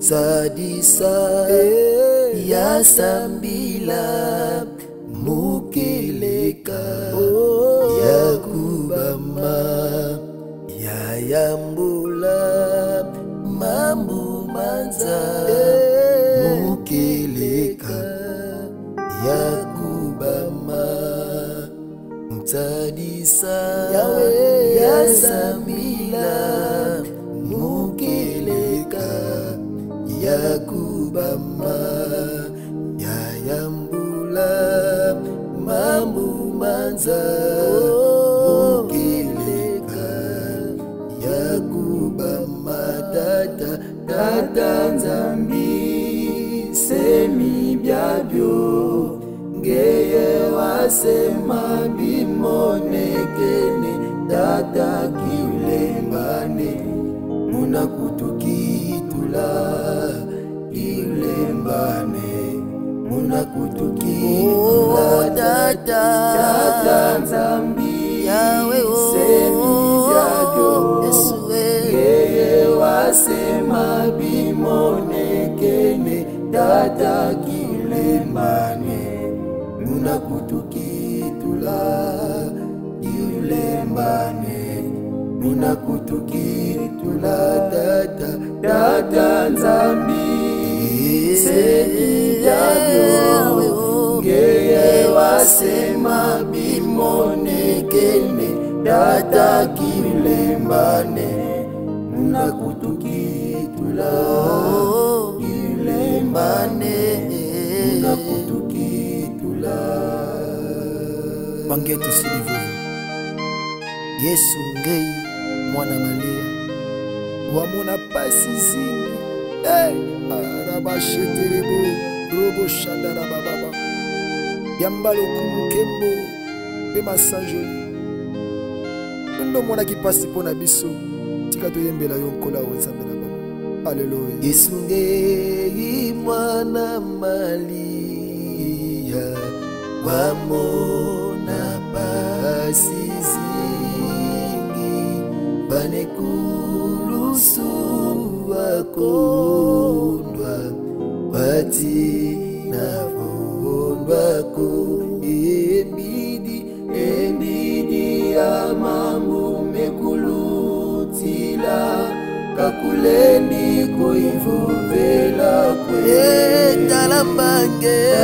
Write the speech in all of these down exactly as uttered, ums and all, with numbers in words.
Sadisa ya sambila mukeleka ya kubama ya yambula mambu manza mukeleka ya kubama Sadisa ya sambila mukeleka ya kubama ya yambula mambu manza mukeleka ya kubama tata tata nzambi semi byabyo ngeye wasema bimonekene tata kiulembane muna kutukitula ilembane muna kutukitula tata tata nzambi yawe semi byabyo ngeye wasema bimonekene tata kiulembane muna kutukitula yulembane muna kutukitula tata tata nzambi sekijayo ngeye wasema bimonekene tata kiulembane muna kutukitula yulembane muna kutukitula Bangetu silivuvu Yesu ngei mwana Maria wamuna pasi zingi eh arabasheterebo robo shandara bababa yambalo kumukembo pe masanjoli ndo mwana kipasi pona biso tika toyembela yonkola onzambe na babo haleluya Yesu ngei mwana Maria wamona pasi zingi banekulusu wakondwa wati na vondwako embidi embidi ya mambu mekulutila kakulendi koivuvela kwe talambange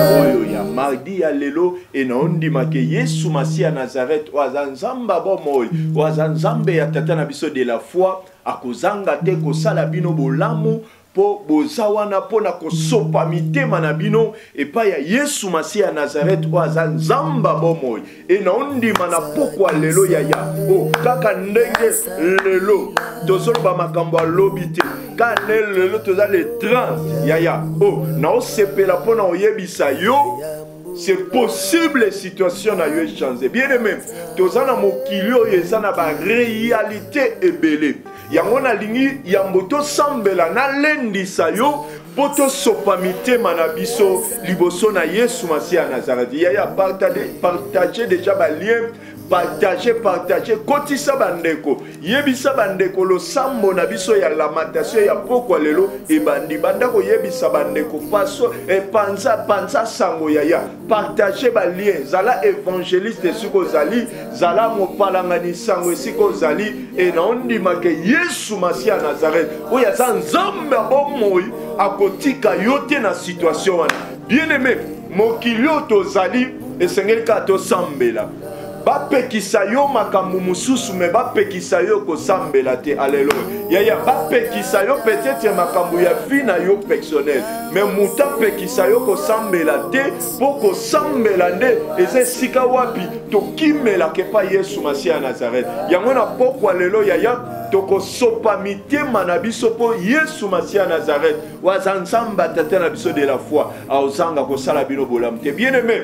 mardi ya lelo enondi make Yesu Masia Nazareth wazanzamba bomoi wazanzambe ya tata na biso de la foi akozanga te kosala bino bolamu po bozawana po na kosopa mitema na bino epa ya Yesu Masia Nazareth wazanzamba bomoi enondi mana pokwa lelo ya ya o kaka ndenge lelo tozoloba makambo lobite kane lelo tozale trente ya ya o na osepela po na oyebisa yo c'est possible situation na yo changer bien aimé tozana mokilio yezana ba réalité ebele yango na lingi ya mboto sambela na lendisa yo poto sopa mitema na biso liboso na Yesu Masia Nazareth ya ya partager partager déjà ba lien partager partager kotisa bandeko yebisa bandeko lo sambo na biso ya lamentation ya pokwa lelo e bandi bandako yebisa bandeko paso e panza panza sango ya ya partager ba lien zala évangéliste siko zali zala mopalangani sango siko zali e naondi make Yesu Masia Nazareth oya za nzambe bomoi akotika yote na situation wana bien aimé mokilio tozali esengeli ka to sambela bapekisa yo makambo mususu me bapekisa yo kosambela te alléluia yaya bapekisa yo peut-être makambo ya vie na yo personnel mais muta pekisa yo kosambela te po kosambela nde eza esika wapi tokimela ke pa Yesu Masia Nazareth yango na pokwa lelo yaya tokosopa mitema na biso po Yesu Masia Nazareth wazanzamba tata na biso de la foi aozanga kosala bino bolamu te bien aimé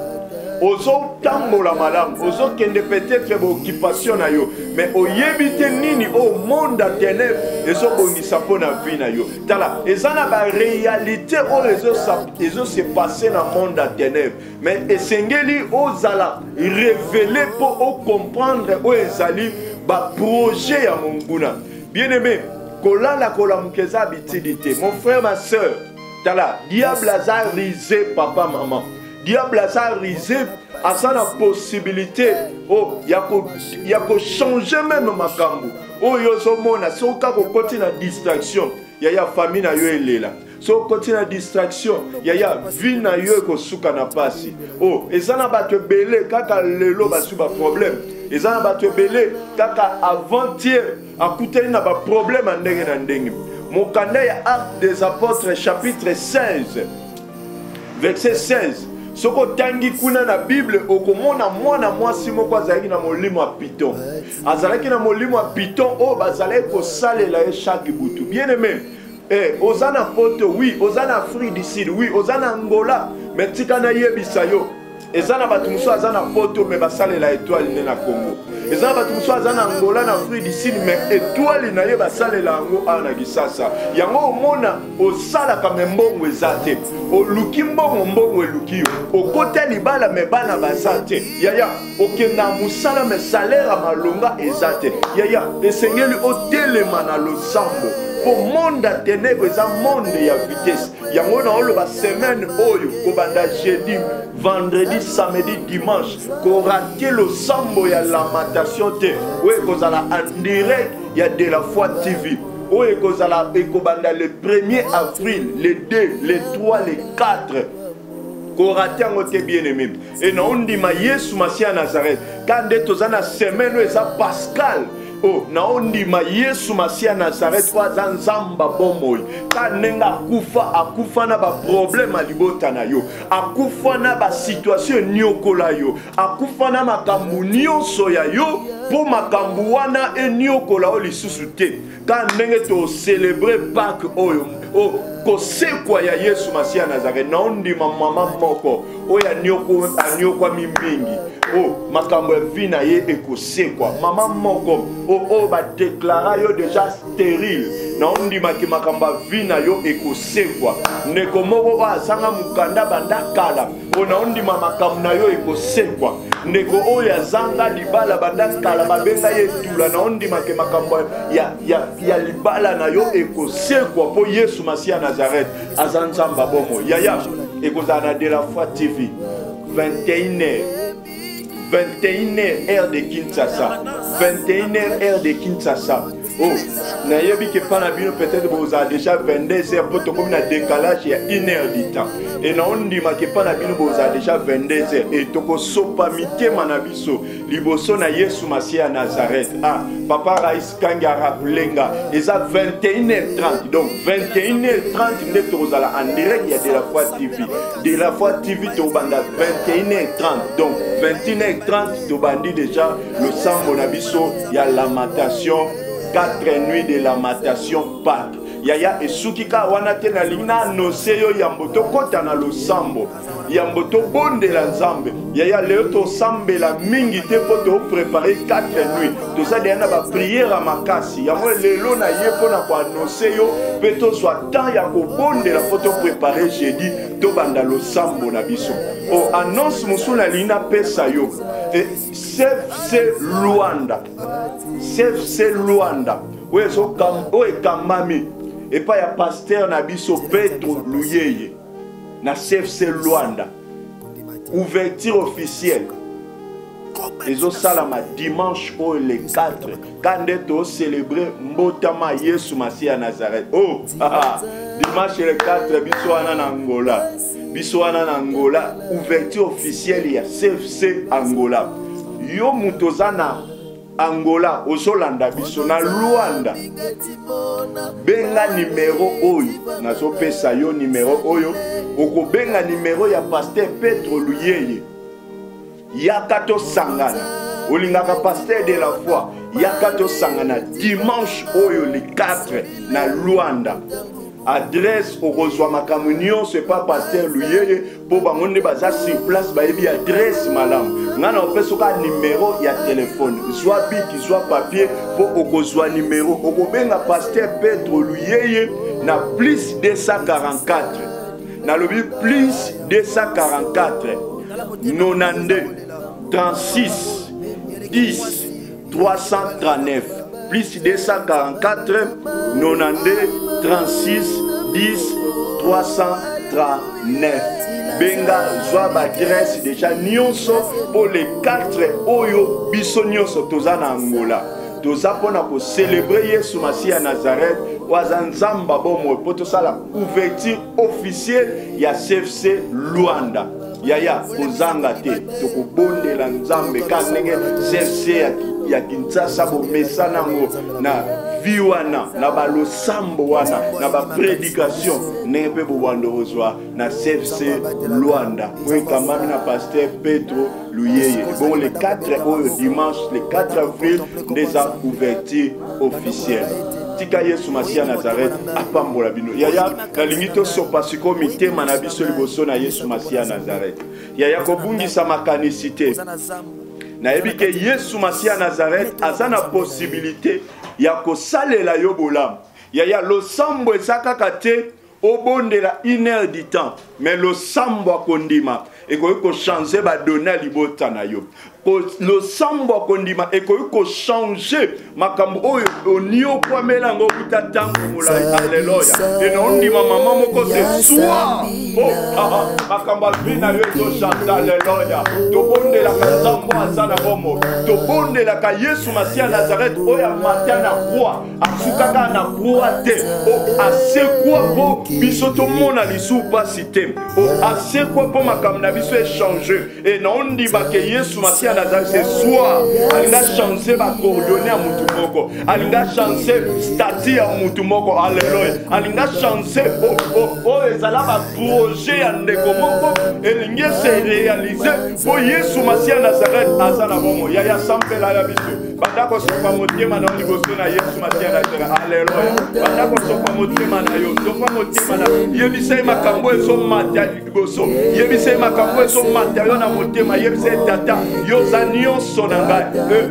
ozo tambola malamu ozo kende peut-être occupation na yo mais oyebite nini au monde à ténèbres ezo bongisa po na vie na yo tala ezana ba réalité o ezo ezo se passer na monde à ténèbres mais esengeli ozala révéler pour o comprendre o ezali ba projet ya monguna bien aimé kolala kolamukeza bitidité. Mon frère, ma soeur, tala, diable a risé papa, maman. Diable a risé à ça la possibilité. Oh, il y a qu'à changer même ma cambo. Oh, yo so mona, so ka ko continue la distraction. Ya ya famille na yo elela. So continue la distraction. Ya ya vie na yo ko suka na pasi. Oh, ezana ba te belé kaka lelo ba su ba problème. Ezana ba te belé kaka avant-hier akuteli na ba problème ndenge na ndenge. Mokanda ya Actes des Apôtres chapitre seize verset seize. Soko tangi kuna na Bible okomona mwana mwasi moko azalaki na molimo wa piton. Azalaki na molimo wa piton o bazalaki kosalela ye chaque butu. Bien aimé, eh ozana poto oui, ozana Afrique du Sud oui, ozana Angola, mais tika na yebisa yo. Ezana batu muso azana poto me basalela étoile ne na Congo. Ezana batu muso azana Angola na Afrique du Sud mais étoile na ye basalela ngo ana gisasa. Yango omona osala kame mbongo ezate. O luki mbongo mbongo eluki. O kote libala me bana bazate. Yaya okenda musala me salaire malonga ezate. Yaya esengeli otelema na losambo. Pour monde à ténèbres, c'est un monde à vitesse. Il y a une semaine, kobanda jeudi, vendredi, samedi, dimanche, qu'on rate le sambo et la lamentation. Oui, qu'on a en direct, il y a de la foi T V. Oui, qu'on a le premier avril, le deux, le trois, le quatre. Qu'on rate en côté bien aimé. Et non, on dit, ma Yesu Masia Nazareth. Quand on a une semaine, c'est Pascal. Oh, naondi ma Yesu Masia Nazareth kwa zanzamba bomoy. Kanenga akufa akufa na ba problème alibota na yo. Akufa na ba situation nyokola yo. Akufa na makambu nyonso ya yo po makambu wana e nyokola o lisusu te. Kanenge to célébrer Pâques oyo. Oh, kosekwa ya Yesu Masia Nazareth. Naondi ma mama moko. Oya nyoko anyokwa mimbingi. Oh, makambo ya vie na ye ekosekwa. Mama moko oh oh ba déclara yo déjà stérile. Na ondi maki makambo ya vie na yo ekosekwa. Ndeko moko ba sanga mukanda banda kala. O na ondi makambo na yo ekosekwa. Ndeko oyo azanga libala banda kala babenga ye tula. Na ondi maki makambo ya ya ya libala na yo ekosekwa po Yesu Masia Nazareth azanzamba bomo. Yaya ekozana de la foi T V vingt et une heures vingt et une heures heure de Kinshasa. vingt et une heures heure de Kinshasa. Oh, nayebi ke panabino peut-être vous avez déjà vingt-deux heures pour te comme un décalage il y a une heure du temps. Et non on dit que panabino vous avez déjà vingt-deux heures et toko sopa mite manabiso liboso na Yesu Masia Nazareth. Ah, papa Raïs Kangara Lenga, et ça vingt et une heures trente. Donc vingt et une heures trente net rozala en direct il y a de la foi T V. De la foi T V to banda vingt et une heures trente. Donc vingt et une heures trente to bandi déjà le sang monabiso, il y a lamentation. Quatre nuits de lamentation Pâques. Yaya esukika wana tena lina noseyo yamboto kota na losambo. Yamboto bonde la nzambe. Yaya leo to sambe la mingi te poto préparer quatre nuits. To ça de na ba prière à makasi. Yamo lelo na yepo na kwa noseyo peto soit temps ya ko bonde la photo préparer jeudi to banda losambo na biso. O annonce musula lina pesa yo. Et C F C Luanda. C F C Luanda. Oui, so kam, oui, kamami. Et pas ya pasteur na biso Petro Luyeye. Na C F C Luanda. Ouverture officielle. Et au salama dimanche oh, le quatre. Quand on célébrer Mbotama Yesu Masia Nazareth. Oh, dimanche le quatre, biso wana Angola. Biso wana Angola. Ouverture officielle, il y a C F C Angola. Yo mutozana Angola, Osolanda, biso na Luanda. Benga numéro oyo. Nazo pesa yo numéro oyo. Oko benga numéro ya pasteur Petro Luyeye. Yakato Sangana. Olingaka pasteur de la foi. Yakato Sangana. Dimanche oyo le quatre na Luanda. Adresse au reçoit ma communion, c'est pas pasteur Luyeye pour bangonde baza sur place ba ebi adresse malam. Ngana on peut soka numéro ya téléphone, soit bic, soit papier pour okozwa numéro. Okobenga pasteur Petro Luyeye na plus deux cent quarante-quatre. Na lobi plus deux cent quarante-quatre. quatre-vingt-deux, trente-six, dix, trois cent trente-neuf. plus deux cent quarante-quatre, quatre-vingt-douze, trente-six, dix, trois cent trente-neuf. Benga zwa adresse déjà nyonso pour les quatre oyo biso nyonso toza na Angola. Toza pona ko célébrer Yesu Masiya ya Nazareth waza nzamba bomo po tosala ouverture officielle ya C F C Luanda. Yaya kozanga te tokobondela nzambe ka ndenge C F C ya, ya Kinshasa bomesa nango na vi wana na balosambo wana na baprédication ndenge mpe bobwando kozwa na C F C Luanda oyo kamami na pasteur Petro Luyeye. Bon, les quatre oyo dimanche le quatre avril ndeza ouverture officielle. Tika Yesu Masiya Nazareth apambola bino. Yaya nalingi tosopa siko mitema na biso liboso na Yesu Masiya Nazareth. Yaya kobungisa makanisite. Na ebike Yesu Masiya Nazareth aza na possibilité ya kosalela yo bolam. Yaya losambo ezakaka te obondela une heure du temps, mais losambo akondima ekoki kochange badona libota na yo. Losambo akondima ekoki kochange makambo oyo onio kwamela ngo kutatangu mulai. Alléluia. Et non ndima mama moko se soir. Oh ah makambo vina yo to chanta. Alléluia. To bondela ka zambo azana bomo. To bondela ka Yesu Masiya Nazareth oya matana kwa asukaka na kwa te. Oh asekwa bo biso to mona lisu pasite. Oh asekwa bo makambo na biso échanger. Et non ndima ke Yesu Masiya Nazareth ce soir alinga changer ba coordonner à mutu moko. Alinga changer statut à mutu moko. Alléluia. Alinga changer oh oh oh ezala ba projet ya ndeko moko elingi se réaliser pour Yesu Masiya Nazareth azana bomo. Yaya sampela ya biso. Bandako sopa motema na liboso na Yesu Masiya Nazareth. Alléluia. Bandako sopa motema na yo. Sopa motema na yebise makambo ezo mata liboso. Yebise makambo ezo mata yo na motema. Yebise tata yoza nyonso na ngai.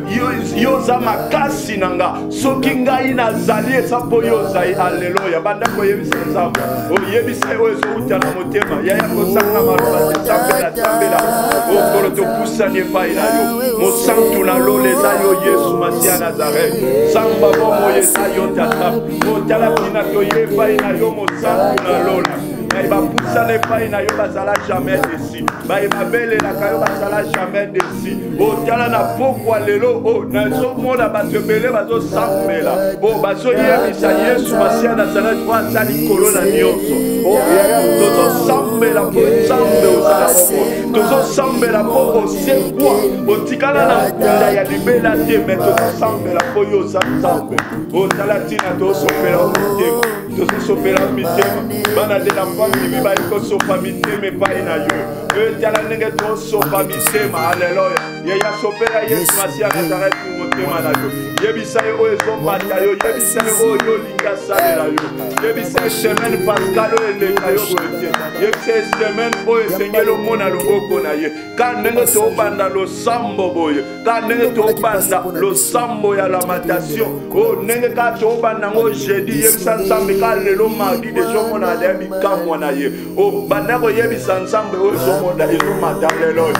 Yoza makasi na nga. Soki ngai nazali eza po yoza. Alléluia. Bandako yebise nzambo. O yebise oyo ezo uta na motema. Yaya kosanga maloba sambela sambela. O kolo to pusani epai na yo. Mosantu na lole za yo Yesu Masiya Nazareth. Samba bomo yesa yo tata. O tala pina to yepai na yo mosantu na lole. Ba poussa ne pas na yo bazala jamais desi. Ba ibabele na kayo bazala jamais desi. O tala na pokwa lelo o na so mona bazebele bazo sambela. O bazo yebisa Yesu Masiya Nazareth wa zali kolona nyonso. O tozo sambela po sambe osala poko. Tozo sambela po osekwa. O tikala na kunda ya libela te meto sambela po yo sambe. O tala tina to sopela o tema. Tozo sopela mitema. Bana de la famille ba iko sopa mitema pa ina yo. E tala nenge to sopa mitema. Alléluia. Yaya sopela Yesu Masiya Nazareth motema na yo. Yebisa yo ezo mata yo. Yebisa yo yo linga salela yo. Yebisa semaine Pascal ele kayo bote. Yebisa semaine o esengelo mona loboko na ye. Ka nenge to banda lo sambo boye. Ka nenge to banda lo sambo ya lamentation. O nenge ka to banda ngo jeudi yebisa nsambe ka lelo mardi de jomo na debi kamwa na ye. O banda ko yebisa nsambe o jomo da ezo mata lelo.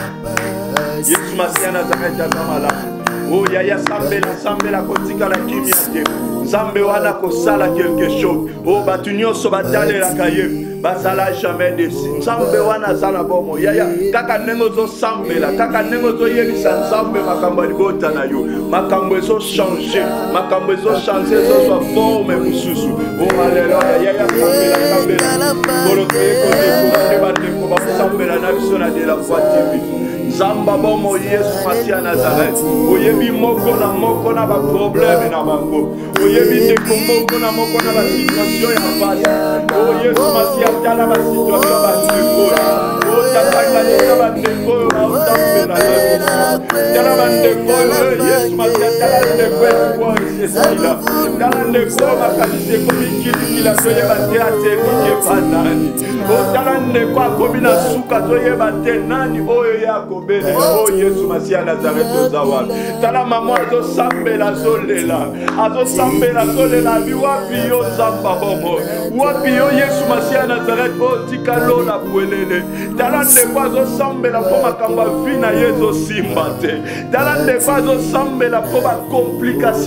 Yesu Masiya Nazareth azamala. Oh yaya sambela sambela kotika la kimia te. Zambe wana kosala quelque chose. Oh batu nyonso batalela kaye. Basala jamais desi. Zambe wana zala bomo. Yaya kaka nengo zo sambela. Kaka nengo zo yebisa zambe makambo libota na yo. Makambo ezo changer. Makambo ezo changer zo so forme mususu. Oh alléluia. Yaya sambela sambela. Bolo teko teko teba teko ba sambela na biso na de la foi T V. Zamba bomo Yesu Masiya Nazareth. Oyebi moko na moko na ba problème na bango. Oyebi te moko na moko na ba situation ya basi. O Yesu Masiya tala ba situation ba ndekora. O tala ka ba ndekora o tambela na. Tala ba ndekora Yesu Masiya tala ndekora kwa Yesu. Tala ndekora ka se komikili kila soye ba teate ke panani. O tala ndekora komina suka soye ba tenani oyo yako. Oh Yesu Masiya Nazareth ozawa. Tala mama azo sambela zolela. Azo sambela zolela bi wapi yo zamba bomo. Wapi yo Yesu Masiya Nazareth o tikalo na kwelele. Tala ndeko azo sambela po makamba vina yezo simbate. Tala ndeko azo sambela po ba complication sur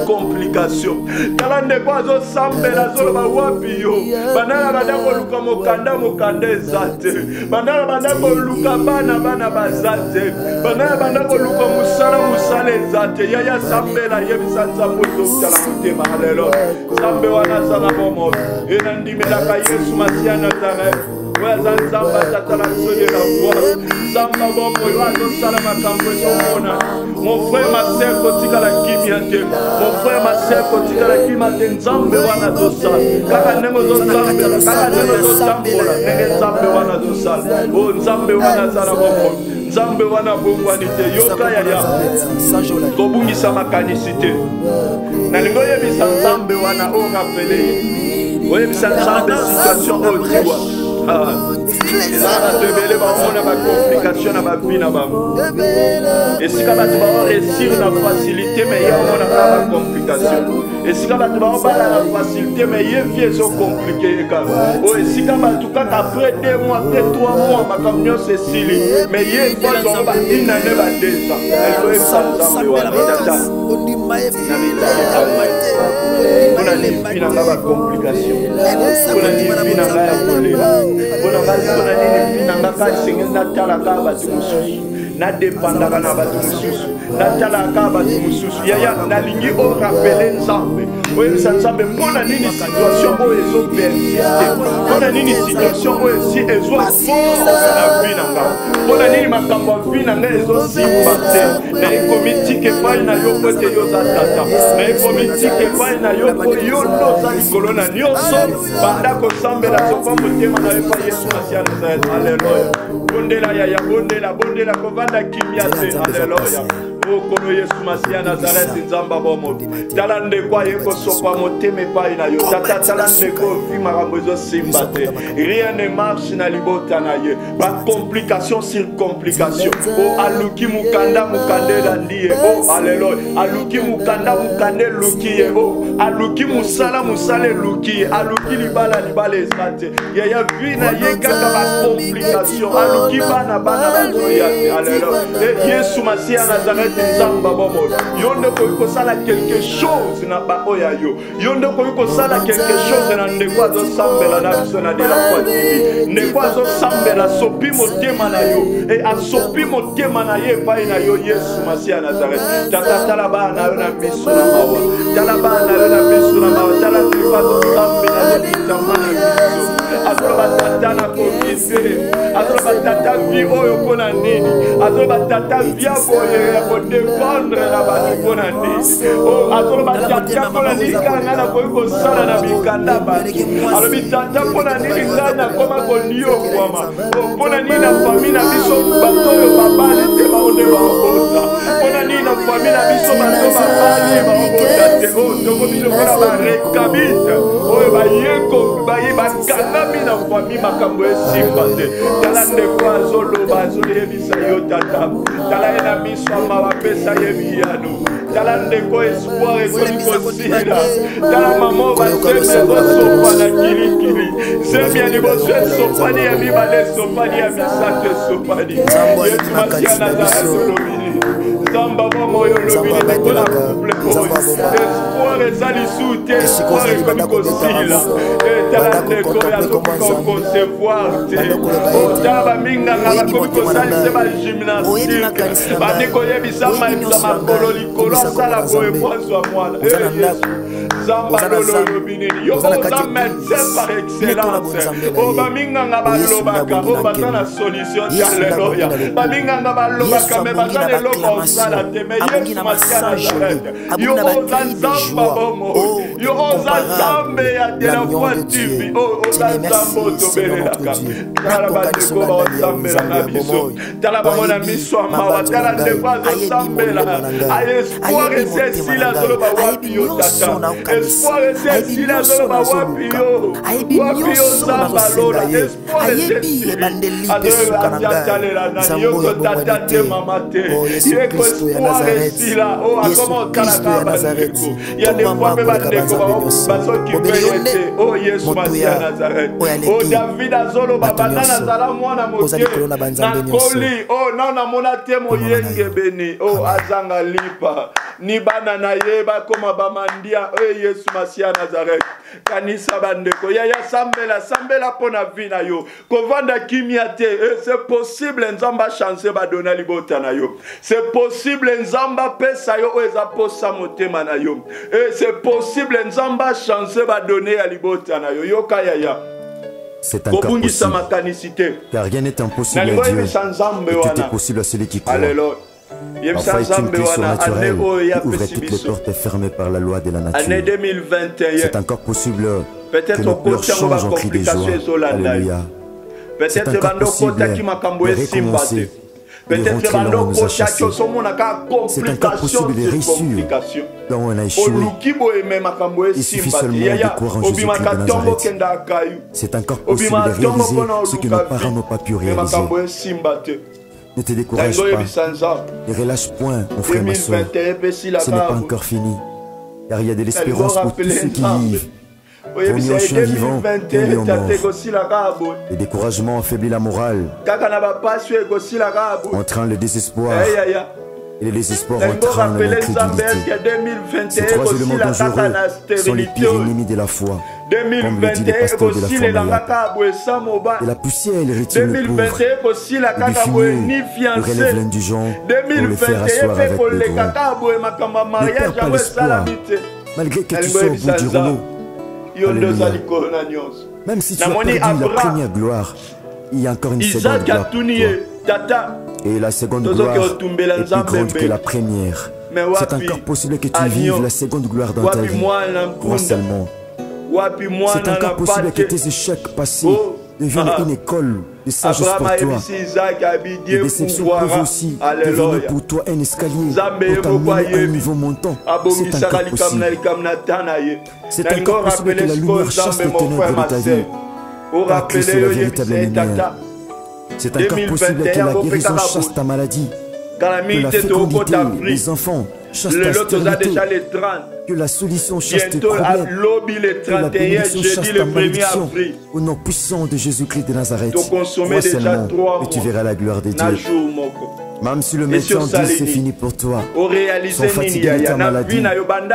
complication. Talande kwa zo sambela zo ba wapi yo. Banana banda ko luka mokanda mokanda ezate. Banana banda ko luka bana bana bazate. Banana banda ko luka musala musala ezate. Yaya sambela yebisa nzamuto tala mutema haleluya. Sambe wana sana bomo. Ena ndimela ka Yesu Masia Nazareth. Zamba tatala soye la voix. Zamba bomo yazo salama kamwe somona. Mon frère ma sœur kotika la kimiate. Mon frère ma sœur kotika la kimate nzambe wana dosa. Kaka nengo zo zambe, kaka nengo zo zambola. Nenge nzambe wana dosa. O nzambe wana zala bomo. Nzambe wana bongwanite yoka ya ya. Kobungisa makanisite. Na lingo yebisa nzambe wana o rappele. Oyebisa nzambe situation o diwa. Devele bamona ba complication na ba vie na ba. Et si ka batu ba réussir na facilité mais ya mona ba complication. Et si ka batu ba ba la facilité mais ya vie so compliqué ka. O et si ka batu ka après deux mois, après trois mois ba camion c'est sili. Mais ya fois so ba ina ne ba desa. Elle doit être ensemble wa tata. On dit maye on a dit fina ba complication. On a dit fina ba problème. On a dit na ngaka singenda tala ka batu mususu na depanda kana batu mususu na tala ka batu mususu yaya na lingi o rappeler nzambe oye nzambe pona nini situation o ezo persiste pona nini situation o esi ezo na vina nga pona nini makambo vina nga ezo simbate na ecomitike pa na yo pote yo za tata na ecomitike pa na yo ko yo no za likolona nyonso banda ko sambela sopa motema na epa Yesu Masia Nazareth. Alléluia. Bondela ya ya bondela bondela kovanda kimiate. Alléluia. Kono Yesu Masia Nazareth nzamba bomo. Talande kwa yeko sopa moteme pa ina yo. Tata talande ko fi marambozo simbate. Rien ne marche na libota na ye. Ba complication sur complication. O aluki mukanda mukande landie. O alléluia. Aluki mukanda mukande luki o. Aluki musala musale luki. Aluki libala libala esate. Ya ya vina ye kaka ba complication. Aluki bana bana bazoya. Alléluia. Yesu Masia Nazareth nzamba bomo. Yonde ko sala quelque chose na ba oya yo. Yonde ko sala quelque chose na ndekwa zo sambela na biso na de la foi divine. Ndekwa zo sambela sopi motema na yo. E asopi motema na ye pa na yo Yesu Masia Nazareth. Tata tala ba na yo na biso na mawa. Tala ba na yo na biso na mawa. Tala ndekwa zo sambela na bitama na biso. Atroba tata na kokise. Atroba tata vi oyo kona nini. Atroba tata vi aboye ko défendre la batu kona nini. Oh atroba tata kona nini kana na ko sala na bikanda ba. Alobi tata kona nini kana koma ko niyo kwama. Oh kona nini na famille na biso batoyo babale te ba onde ba okota. Kona nini na famille na biso bato babale ba okota te. Oh toko bino kona ba rekabita. Oh ba yeko ba yiba kana na famille makambo esimba te. Tala ndekwa zolo bazole yebisa yo tata. Tala ena miswa mawapesa yebiyano. Tala ndeko espoir ekoliko sila. Tala mamo baseme zosopa na kilikili. Zemia ni boswe sopani ya mibale sopani ya misate sopani. Yesu Masia Nazareth olobini. Zamba bomo yo lobini nekola couple boy. Espoir ezali soute. Espoir ekoliko sila. Tala ndeko ya zoko concevoir te. Otaba minga ngala komiko sali se ba gymnastique. Bandiko yebisa ma exama kololi kolo sala boe pozo mwana. Zamba lolo lobini yo oza médecin par excellence. O ba minga ngaba lobaka o ba na solution alléluia. Ba minga ngaba lobaka me ba na loko sala te me Yesu Masia Nazareth. Yo oza zamba bomo. Yo oza zambe ya de la foi divine. O oza zambo to belelaka. Tala ba de ko ba zambela na biso. Tala ba mona miso ma tala de ko zambela. Ay espoir c'est si la solo ba wapi yo tata. Espoir c'est si la solo ba wapi yo. Wapi yo zamba lola. Espoir c'est si. Adora tala la na yo ko tata te mama te. Ye ko espoir c'est si la. Oh comment tala ka ba. Il y a des fois que ba de Oh Yesu Masia Nazareth. Oh David azolo babana nazala mwana moke. Nakoli oh nana mona temo yenge beni. Oh azanga lipa. Ni bana na yeba koma bamandia. Oh Yesu Masia Nazareth. Kanisa bandeko. Yaya sambela sambela pona vina yo. Kovanda kimiate. C'est possible nzamba chance ba dona libota na yo. C'est possible nzamba pesa yo eza posa motema na yo. C'est possible nzamba chance ba donner à libota na yo. Yoka yaya. C'est encore possible. Car rien n'est impossible à Dieu. Et tout est possible à celui qui croit. Alléluia. Parfois, est une crise surnaturelle qui ouvre toutes les portes fermées par la loi de la nature. C'est encore possible que nos pleurs changent en cris de joie. Alléluia. C'est encore possible de recommencer, de rentrer là où on nous a chassés. C'est encore possible de réussir là où on a échoué. Il suffit seulement de croire en Jésus-Christ de Nazareth. C'est encore possible de réaliser ce que nos parents n'ont pas pu réaliser. Ne te décourage pas, ne relâche point, mon frère, ma soeur. Ce n'est pas encore fini, car il y a de l'espérance pour tous ceux qui vivent. Vaut mieux un chien vivant qu'un lion mort. Le découragement affaiblit la morale, entraîne le désespoir, et le désespoir entraîne l'incrédulité. Ces trois éléments dangereux sont les pires ennemis de la foi, comme le dit le pasteur de la foi. Et la poussière, elle retire le pauvre, le défumier, le relève l'indigent pour le faire asseoir avec le grand. Ne perds pas l'espoir, malgré que tu sois au bout du rouleau. Alléluia. Même si tu as perdu la première gloire, il y a encore une seconde gloire pour toi. Et la seconde gloire est plus grande que la première. C'est encore possible que tu vives la seconde gloire dans ta vie. Crois seulement. C'est encore possible que tes échecs passés deviennent une école de sagesse pour toi. Les déceptions peuvent aussi devenir pour toi un escalier pour t'amener à un niveau montant. C'est encore possible. C'est encore possible que la lumière chasse les ténèbres de ta vie. Car Christ est la véritable lumière. C'est encore possible que la guérison chasse ta maladie. Que la fécondité, les enfants chassent ta stérilité. Que la solution chasse tes problèmes. Que la bénédiction chasse ta malédiction. Au nom puissant de Jésus-Christ de Nazareth. Crois seulement et tu verras la gloire de Dieu. Même si le médecin dit c'est fini pour toi, sans fatiguer ta maladie.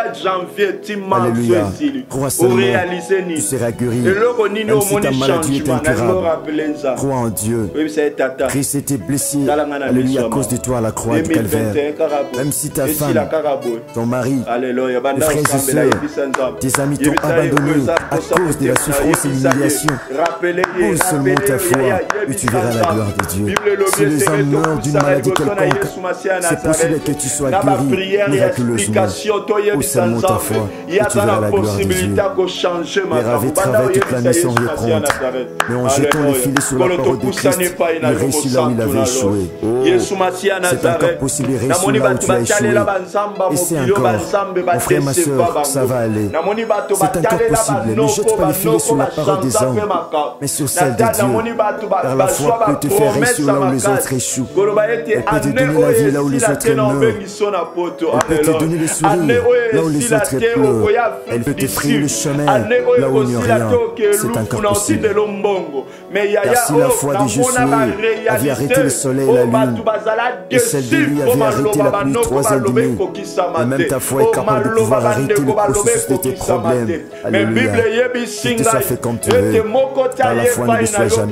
Alléluia. Crois seulement, tu seras guéri. Même si ta maladie est incurable, crois en Dieu. Christ était blessé, alléluia, à cause de toi à la croix du calvaire. Même si ta femme, ton mari, tes frères et sœurs, tes amis t'ont abandonné à cause de la souffrance et l'humiliation, pose seulement ta foi et tu verras la gloire de Dieu. Si les hommes meurent d'une maladie quelconque, c'est possible que tu sois guéri miraculeusement. Pose seulement ta foi et tu verras la gloire de Dieu. Les ravis travaillent toute la nuit sans répondre, mais en jetant les filets sur la parole de Christ, il réussit là où il avait échoué. Oh, c'est encore possible de réussir là où tu as échoué. Et c'est encore, mon frère, ma soeur, ça va aller. C'est encore possible. Ne jette pas les filets sur la parole des hommes, mais sur celle de Dieu. Car la foi peut te faire réussir là où les autres échouent. Elle peut te donner la vie là où les autres meurent. Elle peut te donner le sourire là où les autres pleurent. Elle peut te frayer le chemin là où il n'y a rien. C'est encore possible. Car si la foi de Josué avait arrêté le soleil et la lune, et celle de lui avait arrêté la pluie trois ans demi, et même ta foi est capable de pouvoir arrêter le processus de tes problèmes. Alléluia. Que tu sois fait comme tu veux, car la foi ne déçoit jamais.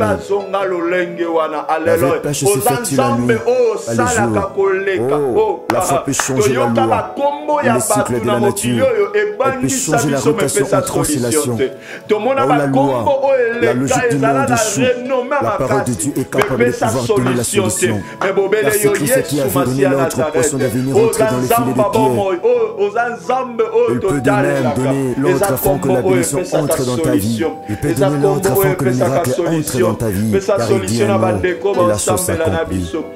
La vraie pêche s'effectue la nuit, pas le jour. Oh, la foi peut changer la loi et le cycle de la nature. Elle peut changer la rotation entre oscillations. Là où la loi, la logique du monde échoue, la parole de Dieu est capable de pouvoir donner la solution. Car c'est Christ qui avait donné l'ordre pour son devenir entrer dans les filets de pierre. Il peut de même donner l'ordre afin que la bénédiction entre dans ta vie. Il peut donner l'ordre afin que le miracle entre dans ta vie. Car il dit un mot et la chose s'accomplit. C'est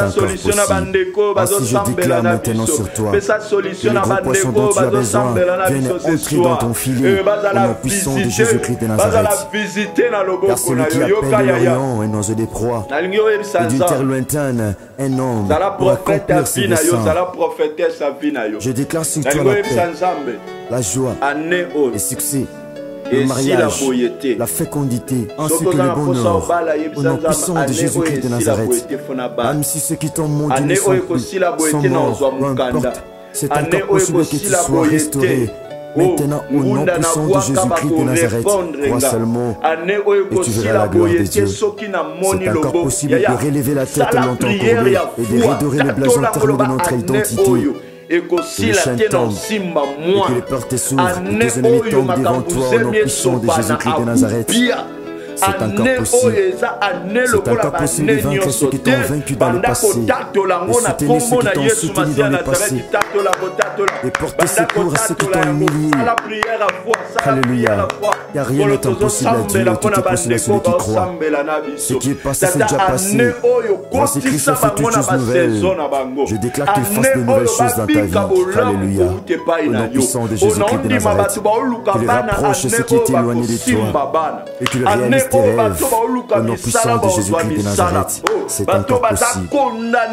possible. Ainsi je déclare maintenant sur toi que les gros poissons dont tu as besoin viennent entrer dans ton filet au nom puissant de Jésus-Christ de Nazareth. Car celui qui appelle de l'Orient un oiseau des proies et d'une terre lointaine un homme pour accomplir ses desseins. Je déclare sur toi la paix, la joie, le succès, le mariage, la fécondité, ainsi que le bonheur, au nom puissant de Jésus-Christ de Nazareth. Même si ceux qui t'ont monté ne sont plus, sont morts, peu importe, c'est encore possible que tu sois restauré. Maintenant, au nom puissant de Jésus-Christ de Nazareth, crois seulement et tu verras la gloire de Dieu. C'est encore possible de relever la tête longtemps courbée et de redorer le blason terne de notre identité. Et que le chêne tombe, et que les portes s'ouvrent, et que tes ennemis tombent devant toi au nom puissant de Jésus-Christ de Nazareth. C'est encore possible. C'est encore possible de vaincre ceux qui t'ont vaincu dans le passé. De soutenir ceux qui t'ont soutenu dans le passé. Et porter secours à ceux qui t'ont humilié. Alléluia. Car rien n'est impossible à Dieu, tout est possible à celui qui croit. Ce qui est passé, c'est déjà passé. Voici Christ a fait toutes choses nouvelles. Je déclare qu'il fasse de nouvelles choses dans ta vie. Alléluia. Au nom puissant de Jésus-Christ de Nazareth. Qu'il rapproche ceux qui étaient éloignés de toi. Et qu'il réalise tes rêves au nom puissant de Jésus-Christ de Nazareth. C'est encore possible. Oh,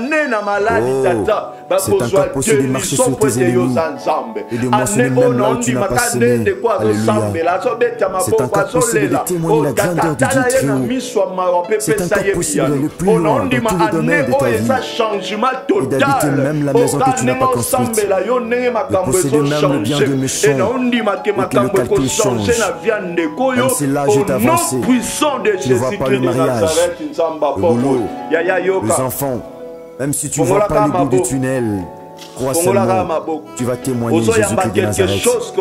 c'est encore possible de marcher sur tes ennemis et de moissonner même là où tu n'as pas semé. Alléluia. C'est encore possible de témoigner la grandeur du Dieu très haut. C'est encore possible d'aller plus loin dans tous les domaines de ta vie et d'habiter même la maison que tu n'as pas construite, de posséder même le bien de méchant et que le calcul change. Même si l'âge est avancé, tu ne vois pas le mariage, le boulot, les enfants, même si tu ne vois pas le bout du tunnel, crois seulement, tu vas témoigner Jésus-Christ de Nazareth.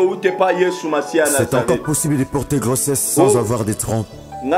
C'est encore possible de porter grossesse sans avoir des trompes,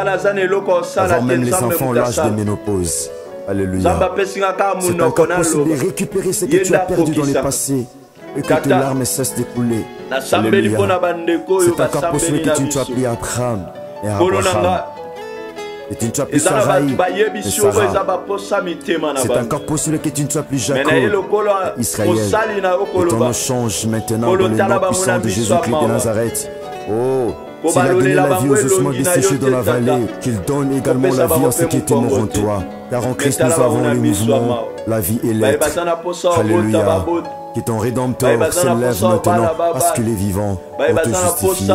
avoir même les enfants à l'âge de ménopause. Alléluia. C'est encore possible de récupérer ce que tu as perdu dans le passé et que tes larmes cessent de couler. Alléluia. C'est encore possible que tu ne sois plus Abraham et Abraham. Et tu ne sois plus Sarai et Sarah. C'est encore possible que tu ne sois plus Jacob et Israël. Et ton nom change maintenant dans le nom puissant de Jésus-Christ de Nazareth. Oh, s'il a donné la vie aux ossements desséchés dans la vallée, qu'il donne également la vie à ceux qui t'aimeront toi. Car en Christ nous avons le mouvement, la vie et l'être. Alléluia. Que ton Rédempteur se lève maintenant parce qu'il est vivant pour te justifier.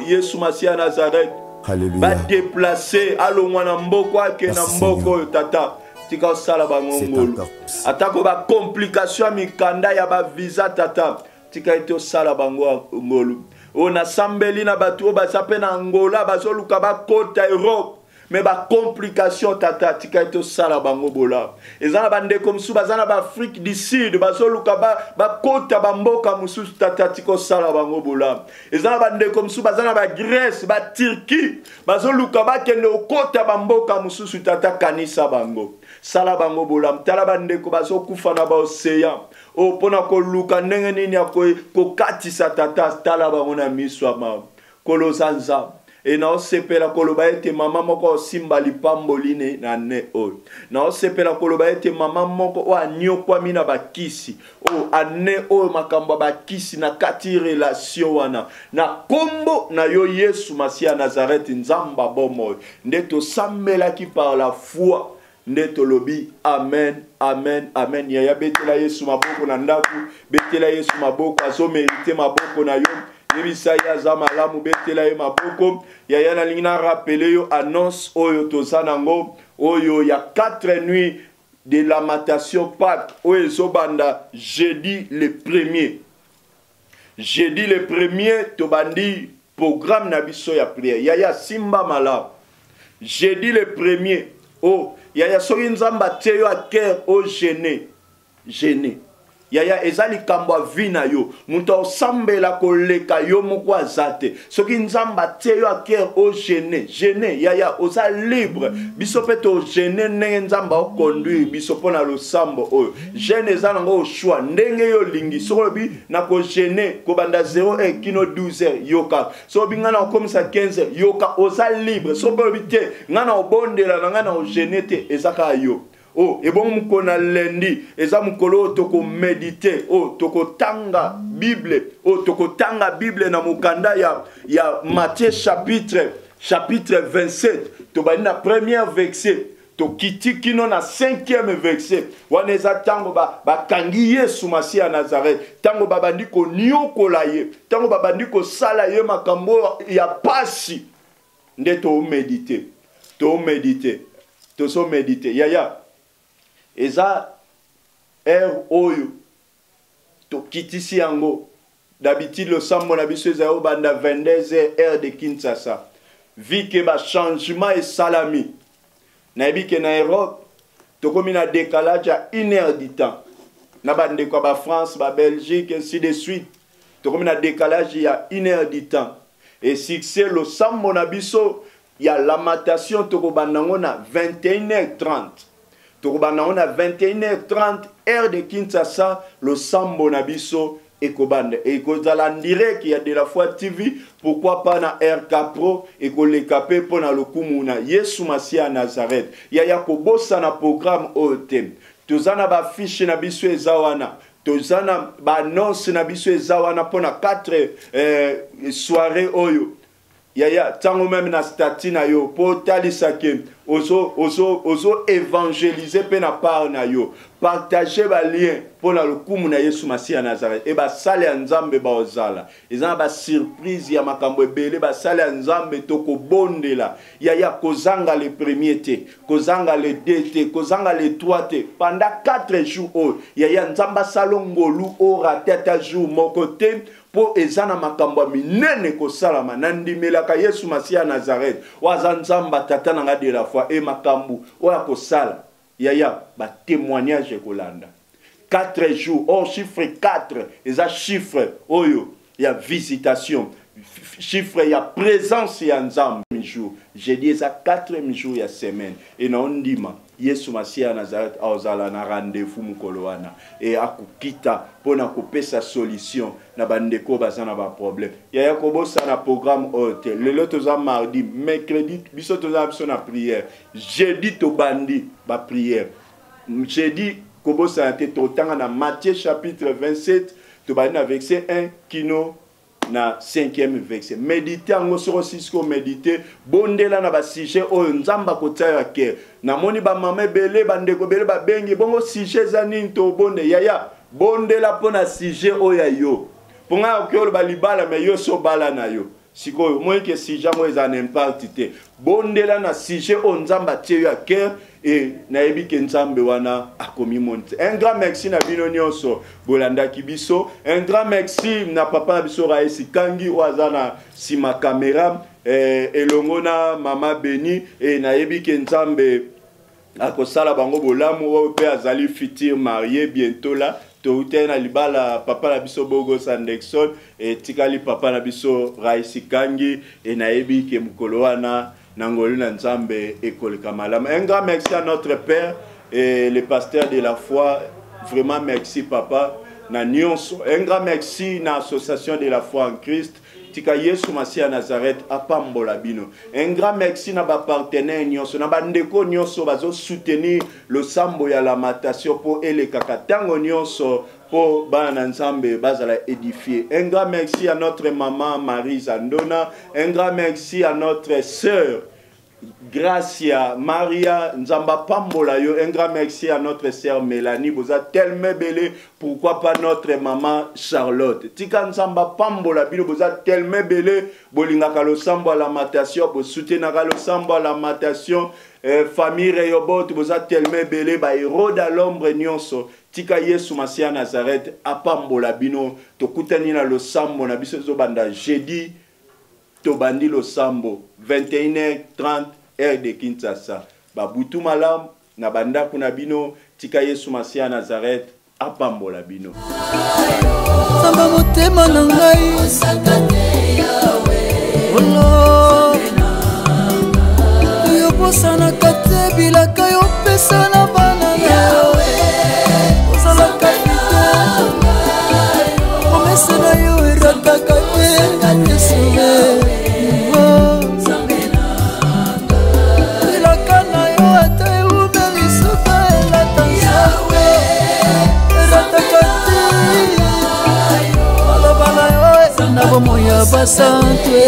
Alléluia. Va déplacer alongwana mboko ake na mboko tata tika sala bango ngolu atako ba complication mikanda ya ba visa tata tika ito sala bango ngolu ona sambeli na batu ba sape na Angola bazoluka ba kota Europe mais ba complication tata tika ito sala bango bola ezana bande comme sou bazana ba Afrique du Sud bazoluka ba ba kota ba mboka mususu tata tiko sala bango bola ezana bande comme sou bazana ba Grèce ba Turquie bazoluka ba kende okota ba mboka mususu tata kanisa bango sala bango bola mtala bande ko bazokufa na ba océan o pona ko luka ndenge nini ako ko katisa tata tala bango na miswa ma kolozanza. Et na osepela koloba ete mama moko simba lipamboline na ne o na osepela koloba ete mama moko o anyokwa mina bakisi o ane o makambo bakisi na kati relation wana na kombo na yo Yesu Masia Nazareth nzamba bomo ndeto sambela ki par la foi ndeto lobi amen amen amen ya ya betela Yesu maboko na ndaku betela Yesu maboko azo mériter maboko na yo Bisaya zamalamu betela ye maboko ya yana lingina rappeler yo annonce oyo tozanango oyo ya quatre nuits de lamentation Pâques oyo zobanda jeudi le premier jeudi le premier tobandi programme na biso ya prière ya ya simba mala jeudi le premier oh ya ya soki nzamba teyo a cœur au gêné gêné yaya ezali kambwa vina yo muto sambela koleka yo moko azate soki nzamba teyo aker o gêné gêné yaya oza libre biso peto gêné ndenge nzamba o conduire biso pona lo sambo oyo gêné ezana ngo choix ndenge yo lingi sokolobi na ko gêné ko banda zéro heure kino douze heures yoka so bingana okomisa quinze heures yoka oza libre sokolobi te ngana obondela na ngana o gêné te ezaka yo oh et bon mukona lundi eza mukolo toko méditer oh toko tanga Bible oh toko tanga Bible na mukanda ya ya Matthieu chapitre chapitre vingt-sept to ba na première verset to kiti kino na cinquième verset waneza tango ba bakangi Yesu Masiya ya Nazareth tango babandi ko nyokola ye tango babandi ko sala ye makambo ya pasi nde to méditer to méditer to so méditer yaya eza er oyo to kitisi yango d'habitude le sambo na biso eza o banda vingt-deux heures heure de Kinshasa vi ke ba changement et salami na bi ke na Europe to komi na décalage à une heure du temps na bande ko ba France ba Belgique ainsi de suite to komi na décalage il y a une heure du temps et si c'est le sambo na biso il y a l'amatation to ko banango na vingt et une heures trente to ko banango na vingt et une heures trente heure de Kinshasa le sambo na biso et kobande et kozala direct il y a de la foi T V pourquoi pas na R K Pro et ko le capé pour na lokumuna Yesu Masiya ya Nazareth ya ya kobosa na programme O T tozana ba fiche na biso ezawana tozana ba annonce na biso ezawana pour na quatre euh, soirées oyo ya ya tango même na statut na yo pour talisa ke ozo ozo ozo évangéliser pe na part na yo partager ba lien pour na lokumu na Yesu Masiya ya Nazareth e ba sale ya Nzambe ba ozala ezana ba surprise ya makambo ebele ba sale ya Nzambe to ko bondela ya ya kozanga le premier te kozanga le deux te kozanga le trois te pendant quatre jours oh ya ya Nzamba salongolu ora tata jour moko te po ezana makambo minene ko salama nandimelaka Yesu Masiya ya Nazareth waza Nzamba tata nanga de la foi e makambo oya ko sala ya ya ba témoignage kolanda quatre jours oh chiffre quatre eza chiffre oyo ya visitation chiffre ya présence ya Nzambe jour j'ai dit ça quatrième jour ya semaine et na ondima Yesu Masiya ya Nazareth aozala na rendez-vous mukolo wana et akukita pona kopesa solution na bandeko bazana ba problème ya ya kobosa na programme hôtel lelo toza mardi mercredi biso toza biso na prière jeudi to bandi ba prière jeudi kobosa te totanga na Matthieu chapitre vingt-sept to bandi na verset un kino na cinquième verset méditer en soro sisko méditer bondela na ba sujet o Nzamba kotaya ke na moni ba mama belé bandeko belé ba bengi bongo sujet zani to bonde yaya bondela pona sujet o ya yo ponga ko ba libala me yo so bala na yo siko moi ke sujet mo za n'importe te bondela na sujet o Nzamba tie ya ke et na yebi ke Nzambe wana akomi monte un grand merci na bino nyonso bolanda kibiso un grand merci na papa na biso Raisi Kangi wazana sima caméra eh, elongona mama Beni et na yebi ke Nzambe akosala bango bolamu o pe azali futur marié bientôt là to utena libala papa na biso Bogo Sandexon et tikali papa na biso Raisi Kangi et na yebi ke mukolo wana Nangolina Nzambe école Kamalam. Un grand merci à notre père et le pasteur de la foi. Vraiment merci papa. Na nyonso. Un grand merci na association de la foi en Christ. Tika Yesu Masiya ya Nazareth apambola bino. Un grand merci na ba partenaire nyonso na ba ndeko nyonso bazo soutenir le sambo ya lamentation pour ele kakatango nyonso pour bana Nzambe bazala édifier. Un grand merci à notre maman Marie Zandona, un grand merci à notre sœur Gracia Maria Nzamba pambola yo, un grand merci à notre sœur Mélanie, vous êtes tellement belle, pourquoi pas notre maman Charlotte. Tika Nzamba pambola bino, vous êtes tellement belle, bolinga kalo sambo à la matation, vous soutenez kalo sambo à la matation, famille Reyobot, vous êtes tellement belle, ba héros à l'ombre nyonso. Tika Yesu Masiya ya Nazareth apambola bino, to kutani na lo sambo na biso zo banda jeudi. Tobandi lo sambo vingt et une heures trente heure de Kinshasa babutu malam na banda kuna bino tika Yesu Masiya ya Nazareth apambola bino samba motema na ngai sakate yawe olo yo posana kate bila kayo pesa na bana yawe osala kapita promesse na yo eraka kate Yesu la ya basantu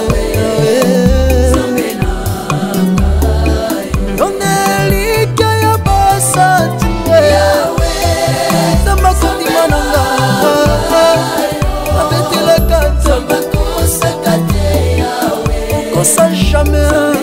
yonelika ya basantu Zamba kondima nanga abetelaka Zamba kosaka te yawe kosa jamais.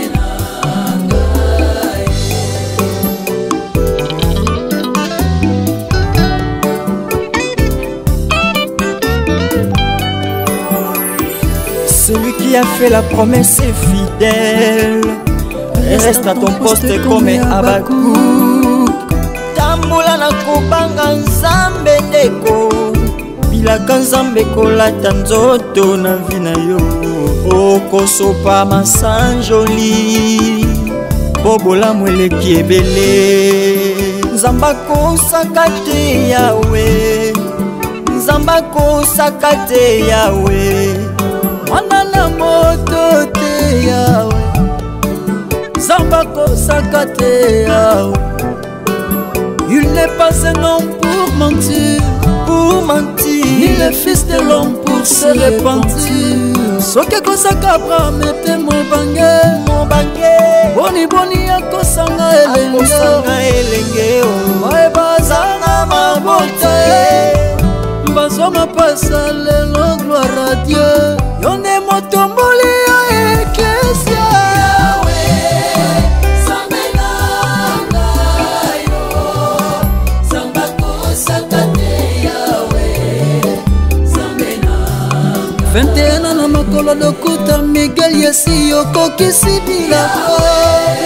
Celui qui a fait la promesse est fidèle. Reste à ton poste comme Abakouk. Tambola na kubanga nzambe ndeko. Bilaka nzambe kolata nzoto na vi na yo. Okosopa masanjoli. Bobola mweleki ebele. Nzamba kosaka te yawe. Nzamba kosaka te yawe. Mwana na moto te yawe Zamba kosaka te yawe. Il n'est pas un homme pour mentir, pour mentir, ni le fils de l'homme pour se repentir. Soki kosaka Abraham ete mobange, mobange boni boni akosanga elenge, akosanga elenge oye bazanga mabota bazwa mapasa lelo gloire à Dieu. Yone motomboli ya eklesia yawe Zamba nanga yo Zamba kosaka te yawe Zamba nanga vingt et un ans na makolo dokuta Miguel Yesi yokokisi bilako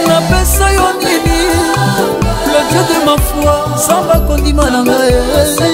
napesa yo nini le Dieu de ma foi Zamba kondima nanga